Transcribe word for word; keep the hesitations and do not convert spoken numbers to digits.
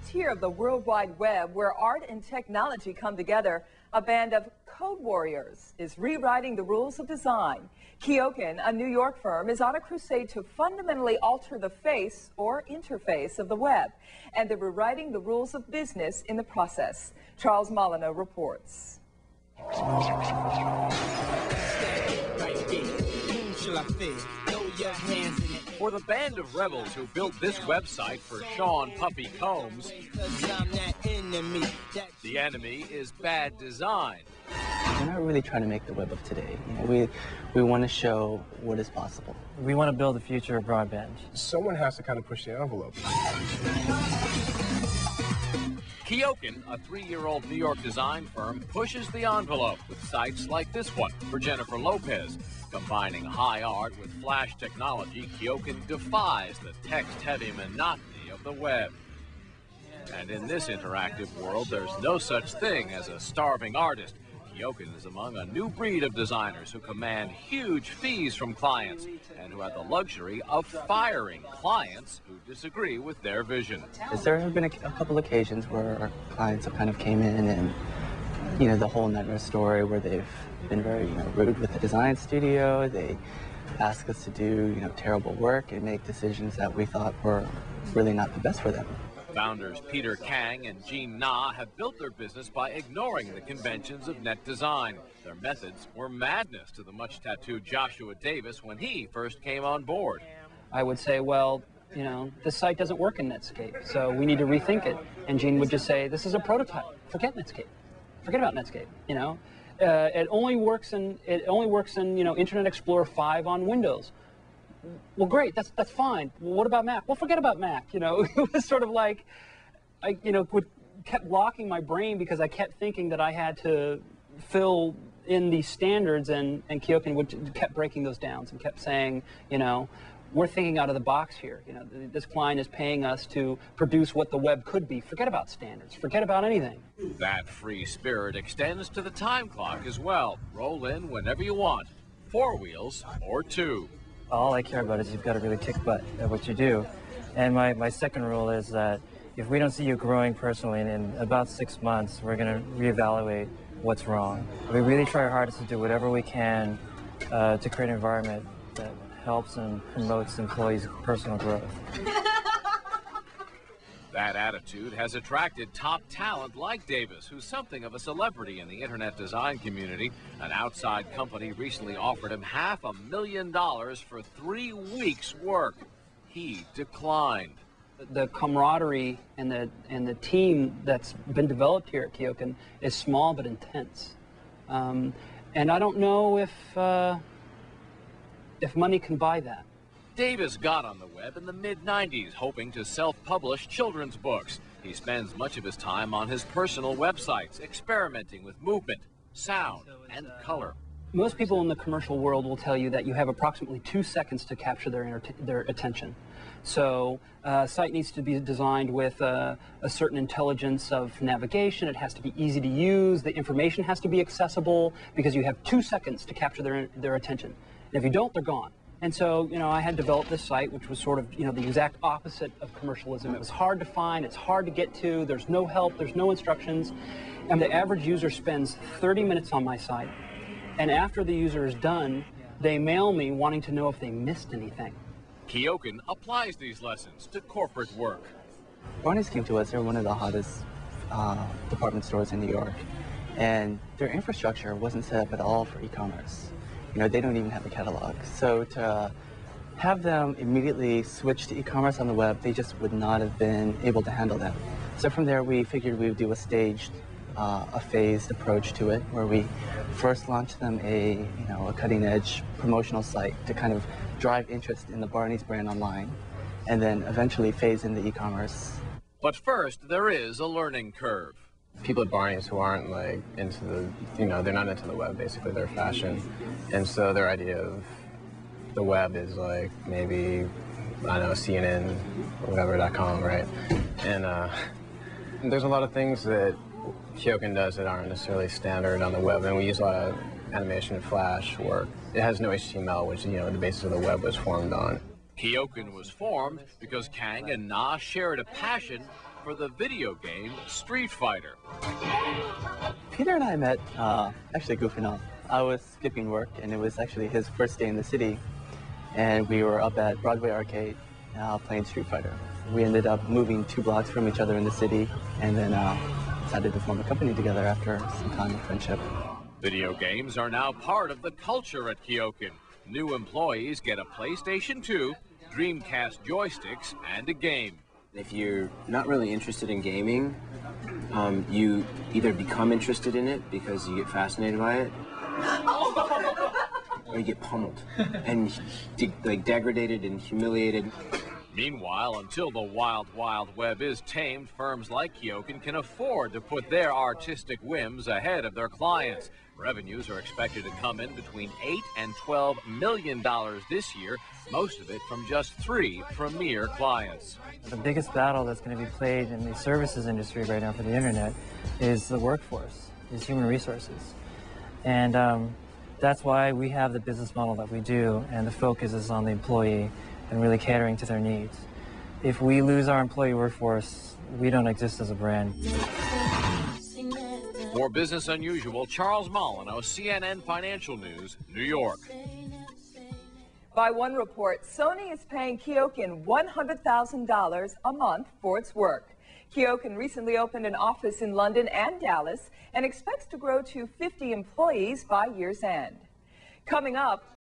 frontier of the World Wide Web, where art and technology come together, a band of code warriors is rewriting the rules of design. Kyokin, a New York firm, is on a crusade to fundamentally alter the face or interface of the web, and they're rewriting the rules of business in the process. Charles Molyneux reports. For the band of rebels who built this website for Sean Puffy Combs, the enemy is bad design. We're not really trying to make the web of today. You know, we we want to show what is possible. We want to build the future of broadband. Someone has to kind of push the envelope. Kyokin, a three-year-old New York design firm, pushes the envelope with sites like this one for Jennifer Lopez. Combining high art with flash technology, Kyokin defies the text-heavy monotony of the web. And in this interactive world, there's no such thing as a starving artist. Kyokin is among a new breed of designers who command huge fees from clients and who have the luxury of firing clients who disagree with their vision. There have been a, a couple occasions where our clients have kind of came in and, you know, the whole nightmare story where they've been very, you know, rude with the design studio. They ask us to do, you know, terrible work and make decisions that we thought were really not the best for them. Founders Peter Kang and Jean Na have built their business by ignoring the conventions of net design. Their methods were madness to the much-tattooed Joshua Davis when he first came on board. I would say, well, you know, this site doesn't work in Netscape, so we need to rethink it. And Jean would just say, this is a prototype. Forget Netscape. Forget about Netscape, you know. Uh, it only works in, it only works in, you know, Internet Explorer five on Windows. Well, great, that's that's fine. Well, what about Mac? Well, forget about Mac. You know, it was sort of like, I, you know, would, kept locking my brain because I kept thinking that I had to fill in these standards, and and Kyokin would kept breaking those down and kept saying, you know, we're thinking out of the box here. You know, this client is paying us to produce what the web could be. Forget about standards. Forget about anything. That free spirit extends to the time clock as well. Roll in whenever you want, four wheels or two. All I care about is you've got to really kick butt at what you do. And my, my second rule is that if we don't see you growing personally, in about six months, we're going to reevaluate what's wrong. We really try our hardest to do whatever we can uh, to create an environment that helps and promotes employees' personal growth. That attitude has attracted top talent like Davis, who's something of a celebrity in the internet design community. An outside company recently offered him half a million dollars for three weeks' work. He declined. The camaraderie and the and the team that's been developed here at Kyokin is small but intense, um, and I don't know if uh, if money can buy that. Davis got on the web in the mid nineties, hoping to self-publish children's books. He spends much of his time on his personal websites, experimenting with movement, sound, and color. Most people in the commercial world will tell you that you have approximately two seconds to capture their, their attention. So uh, a site needs to be designed with uh, a certain intelligence of navigation. It has to be easy to use. The information has to be accessible because you have two seconds to capture their, their attention. And if you don't, they're gone. And so, you know, I had developed this site, which was sort of, you know, the exact opposite of commercialism. It was hard to find, it's hard to get to, there's no help, there's no instructions. And the average user spends thirty minutes on my site. And after the user is done, they mail me wanting to know if they missed anything. Kyokin applies these lessons to corporate work. Barney's came to us. They're one of the hottest uh, department stores in New York. And their infrastructure wasn't set up at all for e-commerce. You know, they don't even have a catalog. So to have them immediately switch to e-commerce on the web, they just would not have been able to handle that. So from there, we figured we would do a staged, uh, a phased approach to it, where we first launched them a, you know, a cutting-edge promotional site to kind of drive interest in the Barney's brand online, and then eventually phase into e-commerce. But first, there is a learning curve. People at Barney's who aren't like into the, you know, they're not into the web, basically, they're fashion. And so their idea of the web is like maybe, I don't know, C N N or whatever dot com, right? And uh, there's a lot of things that Kyokin does that aren't necessarily standard on the web, and we use a lot of animation and flash work. It has no H T M L, which, you know, the basis of the web was formed on. Kyokin was formed because Kang and Na shared a passion for for the video game Street Fighter. Peter and I met uh, actually goofing off. I was skipping work, and it was actually his first day in the city, and we were up at Broadway Arcade uh, playing Street Fighter. We ended up moving two blocks from each other in the city, and then uh, decided to form a company together after some time of friendship. Video games are now part of the culture at Kyokin. New employees get a PlayStation two, Dreamcast joysticks, and a game. If you're not really interested in gaming, um, you either become interested in it because you get fascinated by it, or you get pummeled and de like degraded and humiliated. Meanwhile, until the wild, wild web is tamed, firms like Kyokin can afford to put their artistic whims ahead of their clients. Revenues are expected to come in between eight and twelve million dollars this year, most of it from just three premier clients. The biggest battle that's going to be played in the services industry right now for the internet is the workforce, is human resources. And um, that's why we have the business model that we do, and the focus is on the employee and really catering to their needs. If we lose our employee workforce, we don't exist as a brand. For Business Unusual, Charles Molyneux, C N N Financial News, New York. By one report, Sony is paying Kyokin one hundred thousand dollars a month for its work. Kyokin recently opened an office in London and Dallas and expects to grow to fifty employees by year's end. Coming up,